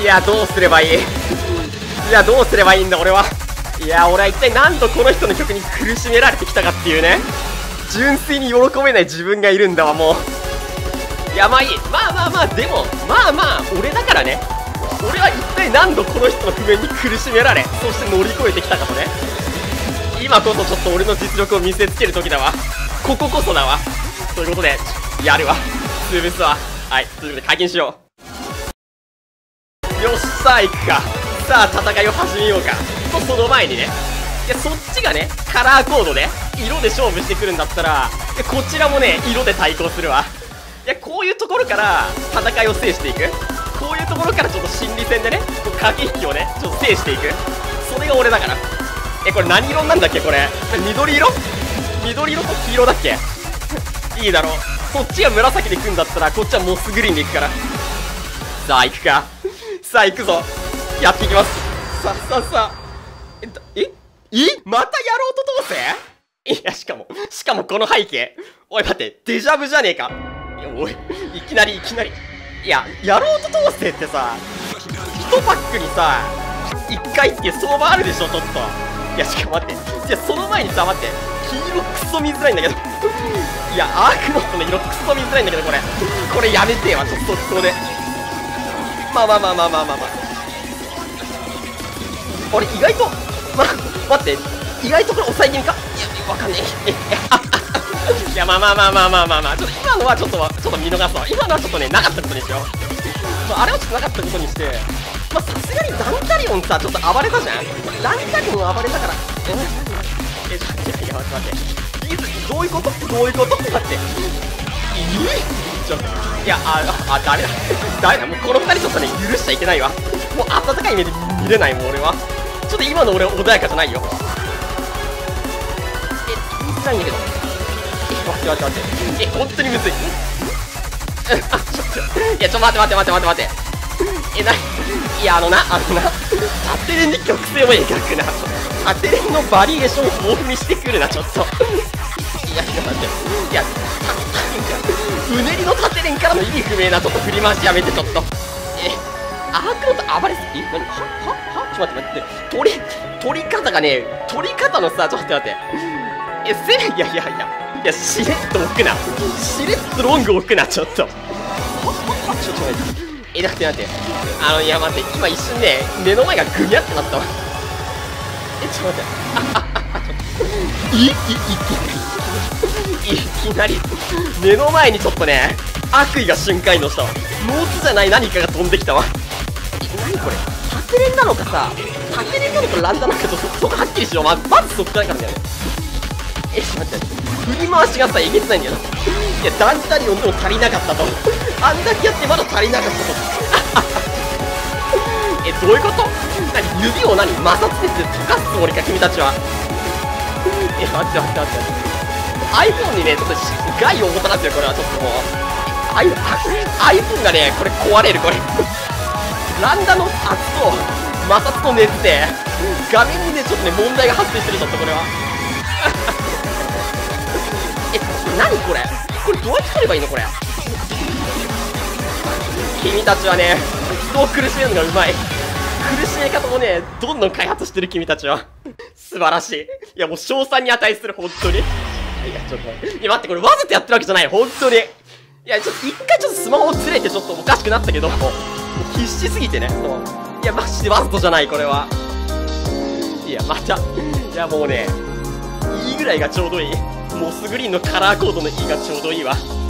や、どうすればいい。いや、どうすればいいんだ俺は。いや、俺は一体何度この人の曲に苦しめられてきたかっていうね、純粋に喜べない自分がいるんだわ。もういや、まあいい。まあまあまあ、でもまあまあ俺だからね。俺は一体何度この人の譜面に苦しめられ、そして乗り越えてきたかとね。今こそちょっと俺の実力を見せつける時だわ。こここそだわ。ということでやるわ、潰すわ。はい、ということで解禁しよう。よっしゃ、行くか。さあ戦いを始めようか。とその前にね、いや、そっちがねカラーコードで色で勝負してくるんだったら、いやこちらもね色で対抗するわ。いや、こういうところから戦いを制していく、こういうところからちょっと心理戦でね、こう駆け引きをねちょっと制していく、それが俺だから。これ何色なんだっけこれ。緑色と黄色だっけいいだろう。そっちが紫で行くんだったらこっちはモスグリーンで行くから。さあ行くか。さあ行くぞ。やっていきます。さあさあさあ。またやろうと通せ。いや、しかもこの背景、おい待って、デジャブじゃねえか。いや、おい、いきなりいや、やろうと通せってさ、1パックにさ1回っていう相場あるでしょちょっと。いや、しかも待って、じゃあその前にさ、待って、黄色クソ見づらいんだけどいや、アークノットの色クソ見づらいんだけど、これやめてよ、ちょっとそこで。まあ俺意外と待って、意外とこれ抑え気味か。いや、わかんねえいや、まあちょっと今のはちょっと見逃すわ。今のはちょっとねなかったことにしよう。あれはちょっとなかったことにして、さすがにダンタリオンさちょっと暴れたじゃん。ダンタリオン暴れたから、ちょっと待って、どういうこと待って、いや、ダメだ、もうこの2人ちょっとね許しちゃいけないわ。もう温かい目で見れないもん俺は。ちょっと今の俺穏やかじゃないよ。言いづらいんだけど。待って、本当にむずい。いや、待って。いや、縦連で曲線を描くな。縦連のバリエーションを豊富にしてくるな、ちょっと。いや、待って。いや、うねりの縦連からの意味不明なちょっと振り回しやめて、ちょっと。アークノット暴れすぎ。何ちょっと待って。取り方がね、取り方のさ、ちょっと待って。いや、しれっと置くな。しれっとロング置くな、ちょっと。ちょっと待って。待って。いや、待って、今一瞬ね、目の前がグニャってなったわ。ちょっと待って。いきなり、目の前にちょっとね、悪意が瞬間移動したわ。ノーツじゃない何かが飛んできたわ。何これ、縦連なのかさ、縦連なのかランダなのか、そこはっきりしよう。まずそこからなんだよね。ちょっと待って、振り回しがさ、えげつないんだよな。いや、ダンタリオンでも足りなかったと。あんだけやってまだ足りなかったと。どういうこと？指を摩擦熱で溶かすつもりか、君たちは。待って。iPhone にね、ちょっと害をもたらすよ、これは。ちょっともう。iPhone がね、これ壊れる、これ。ランダの圧と摩擦と熱で、画面にね、ちょっとね、問題が発生してる、ちょっとこれは。何これどうやって取ればいいのこれ。君たちはね、人を苦しめるのがうまい。苦しめ方もね、どんどん開発してる君たちは。素晴らしい。いや、もう賞賛に値する、本当に。いや、ちょっと待って、これわざとやってるわけじゃない、本当に。いや、ちょっと一回ちょっとスマホをずれてちょっとおかしくなったけど、もう必死すぎてね。いや、マジでわざとじゃない、これは。いや、また。いや、もうね、いいぐらいがちょうどいい。モスグリーンのカラーコードのいいがちょうどいいわ。